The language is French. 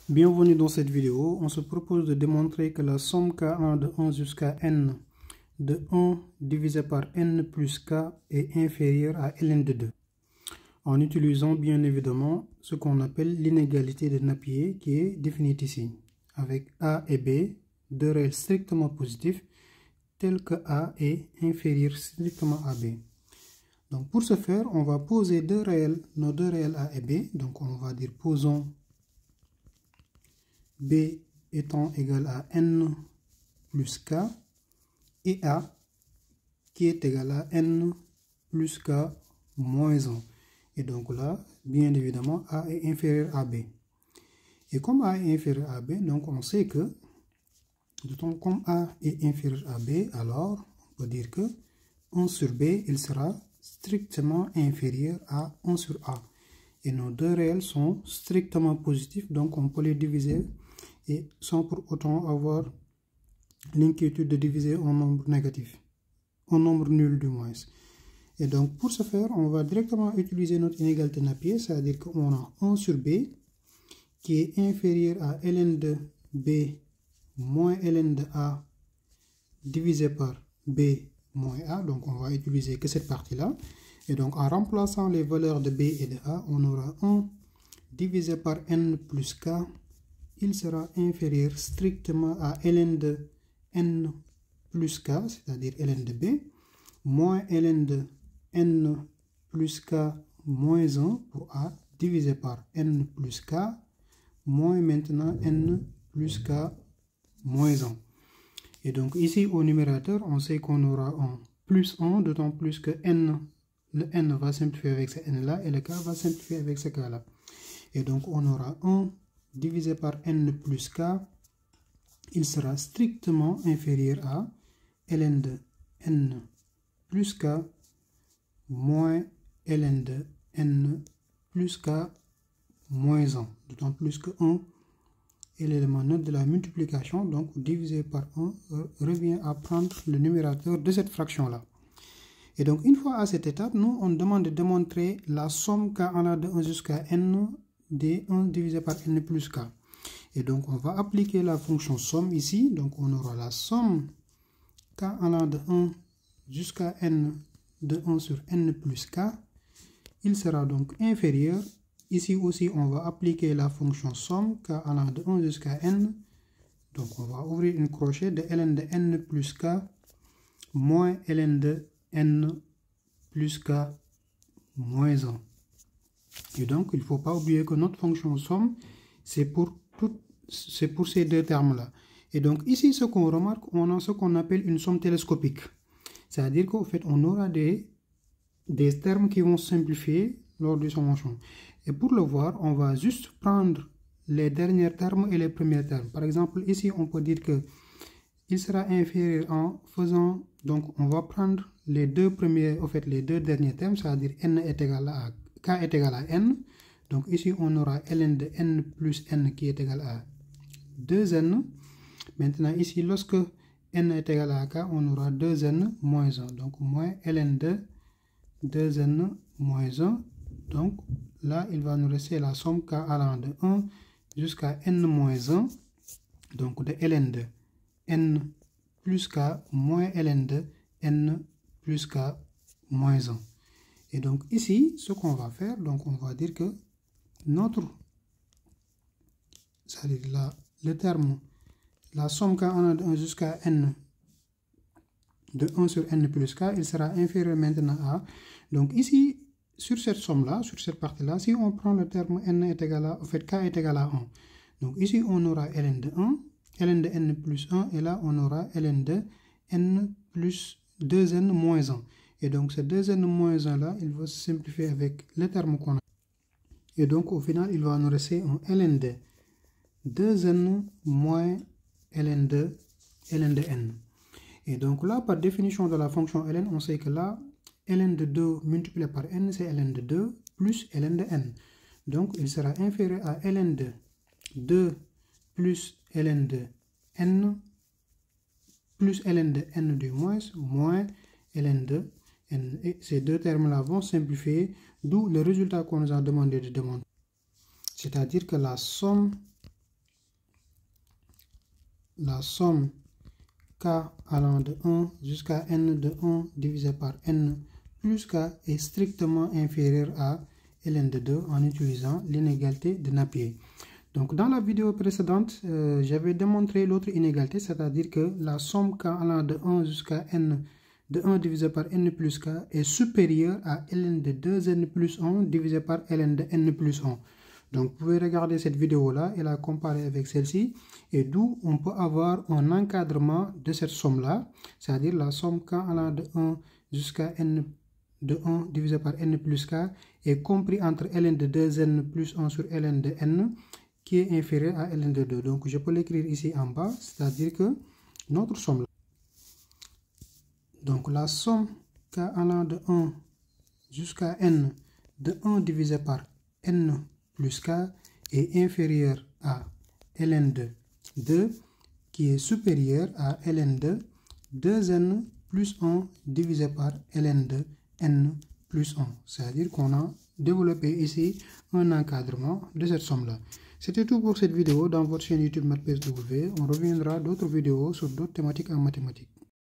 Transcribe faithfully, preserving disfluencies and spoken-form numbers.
Bienvenue dans cette vidéo. On se propose de démontrer que la somme K un de un jusqu'à n de un divisé par n plus k est inférieure à ln de deux. En utilisant bien évidemment ce qu'on appelle l'inégalité de Napier qui est définie ici, avec a et b, deux réels strictement positifs, tels que a est inférieur strictement à b. Donc pour ce faire, on va poser deux réels, nos deux réels a et b. Donc on va dire posons b étant égal à n plus k et a qui est égal à n plus k moins un. Et donc là, bien évidemment, a est inférieur à b. Et comme a est inférieur à b, donc on sait que, donc comme a est inférieur à b, alors on peut dire que un sur b, il sera strictement inférieur à un sur a. Et nos deux réels sont strictement positifs, donc on peut les diviser et sans pour autant avoir l'inquiétude de diviser un nombre négatif, un nombre nul du moins. Et donc pour ce faire, on va directement utiliser notre inégalité Napier, c'est-à-dire qu'on a un sur b qui est inférieur à ln de b moins ln de a divisé par b moins a. Donc on va utiliser que cette partie-là. Et donc en remplaçant les valeurs de b et de a, on aura un divisé par n plus k. Il sera inférieur strictement à ln de n plus k, c'est-à-dire ln de b, moins ln de n plus k moins un pour a, divisé par n plus k, moins maintenant n plus k moins un. Et donc ici au numérateur, on sait qu'on aura un plus un, d'autant plus que n, le n va simplifier avec ce n-là et le k va simplifier avec ce k-là. Et donc on aura un divisé par n plus k, il sera strictement inférieur à ln de n plus k moins ln de n plus k moins un. D'autant plus que un est l'élément neutre de la multiplication, donc divisé par un revient à prendre le numérateur de cette fraction-là. Et donc une fois à cette étape, nous on demande de démontrer la somme K allant de un jusqu'à n de un divisé par n plus k. Et donc on va appliquer la fonction somme ici. Donc on aura la somme K allant de un jusqu'à n de un sur n plus k. Il sera donc inférieur. Ici aussi on va appliquer la fonction somme K allant de un jusqu'à n. Donc on va ouvrir une crochet de ln de n plus k moins ln de n plus k moins un. Et donc il ne faut pas oublier que notre fonction somme, c'est pour, c'est pour ces deux termes-là. Et donc ici, ce qu'on remarque, on a ce qu'on appelle une somme télescopique. C'est-à-dire qu'en fait, on aura des, des termes qui vont simplifier lors de sommation. Et pour le voir, on va juste prendre les derniers termes et les premiers termes. Par exemple, ici, on peut dire que il sera inférieur en faisant, donc on va prendre les deux premiers, en fait, les deux derniers termes, c'est-à-dire n est égal à k est égal à n. Donc ici, on aura ln de n plus n qui est égal à deux n. Maintenant, ici, lorsque n est égal à k, on aura deux n moins un. Donc, moins ln de deux n moins un. Donc, là, il va nous rester la somme k allant de un jusqu'à n moins un. Donc, de ln de n plus k moins ln de n plus k moins un. Et donc, ici, ce qu'on va faire, donc on va dire que notre, c'est-à-dire là, le terme, la somme K allant de un jusqu'à n de un sur n plus k, il sera inférieur maintenant à. Donc ici, sur cette somme-là, sur cette partie-là, si on prend le terme n est égal à, en fait, k est égal à un. Donc ici, on aura ln de un, ln de n plus un, et là, on aura ln de n plus deux n moins un. Et donc, ce deux n moins un-là, il va se simplifier avec le terme qu'on a. Et donc, au final, il va nous rester un ln de deux n moins ln de, ln de n. Et donc là, par définition de la fonction ln, on sait que là, ln de deux multiplié par n, c'est ln de deux plus ln de n. Donc, il sera inférieur à ln de deux plus ln de n plus ln de n du moins, moins ln de n. Et ces deux termes-là vont simplifier, d'où le résultat qu'on nous a demandé de demander. C'est-à-dire que la somme la somme k allant de un jusqu'à n de un divisé par n plus k est strictement inférieur à ln de deux en utilisant l'inégalité de Napier. Donc dans la vidéo précédente, euh, j'avais démontré l'autre inégalité, c'est-à-dire que la somme k allant de un jusqu'à n de un divisé par n plus k est supérieure à ln de deux n plus un divisé par ln de n plus un. Donc vous pouvez regarder cette vidéo-là et la comparer avec celle-ci, et d'où on peut avoir un encadrement de cette somme-là, c'est-à-dire la somme k allant de un jusqu'à n de un divisé par n plus k est compris entre ln de deux n plus un sur ln de n, qui est inférieur à ln de deux. Donc je peux l'écrire ici en bas, c'est-à-dire que notre somme là. Donc la somme k allant de un jusqu'à n de un divisé par n plus k est inférieure à ln de deux, qui est supérieur à ln de deux n plus un divisé par ln de n plus un. C'est-à-dire qu'on a développé ici un encadrement de cette somme-là. C'était tout pour cette vidéo dans votre chaîne YouTube MathPSW. On reviendra d'autres vidéos sur d'autres thématiques en mathématiques.